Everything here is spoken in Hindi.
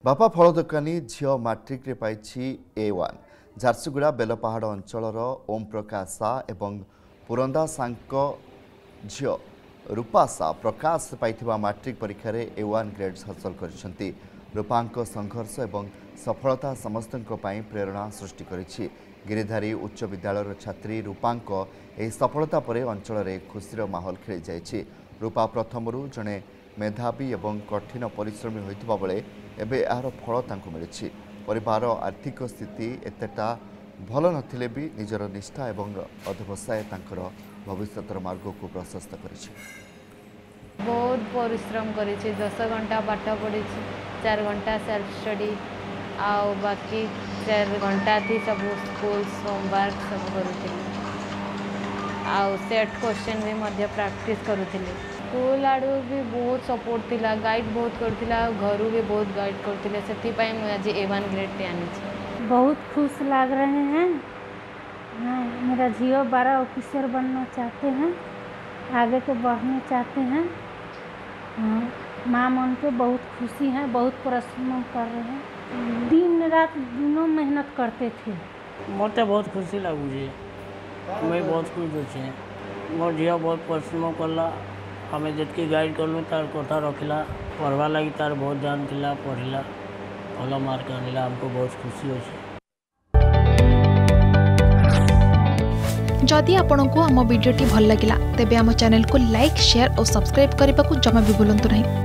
बापा फल दोकानी झील मैट्रिक रे पाइछि A1 झारसुगुड़ा बेलपहाड़ अंचलर ओम प्रकाश सा एवं पुरंदा सांक झील रूपा सा प्रकाश पाइथिबा मैट्रिक परीक्षा रे A1 ग्रेड हासिल करिसेंती। रूपांक संघर्ष एवं सफलता समस्तंक पई प्रेरणा सृष्टि करिछि। गिरिधारी उच्च विद्यालय छात्री रूपांक एही सफलता परे अंचल रे खुशीर माहौल खेली जाइछि। रूपा प्रथमरु जने मेधावी एवं कठिन परिश्रमी होइथिबा बेले एबे यार फल तांको मिलिछि। परिवार आर्थिक स्थिति एतेटा भल नथिले भी निजर निष्ठा एवं अध्यवसाय तांकर भविष्यतर मार्ग को प्रशस्त करिछि। बहुत परिश्रम करिछि। 10 घंटा पाठ पढ़ी, 4 घंटा सेल्फ स्टडी आउ बाकी 4 घंटा थी सब स्कूल होमवर्क सब करूथिली आउ सेट क्वेश्चन भी मध्य प्रैक्टिस करूथिली। स्कूल आड़ू भी बहुत सपोर्ट थिला, गाइड बहुत करथिला, घरू भी बहुत गाइड करथिले। सेति पई मैं आज A1 ग्रेड पे आनी छी। बहुत खुश लग रहे हैं। मेरा जियो 12 ऑफिसर बनना चाहते हैं, आगे के बढ़ना चाहते हैं। माँ मन पे बहुत खुशी है, बहुत परिश्रम कर रहे हैं, दिन रात दोनों मेहनत करते थे। मत बहुत खुशी लगुचे, मैं बहुत खुश अच्छे। मोर झील बहुत परिश्रम कला, हमें जितकी गाइड कलु तार कथा रखला, पढ़वा लगी तार बहुत ध्यान थिला, पढ़ला भल मार्क आनिला, हमको बहुत खुशी अच्छे। जदि आपंक आम भिडी भल लगा तेब आम चैनल को लाइक, शेयर और सब्सक्राइब करने को जमा भी भूलु नहीं।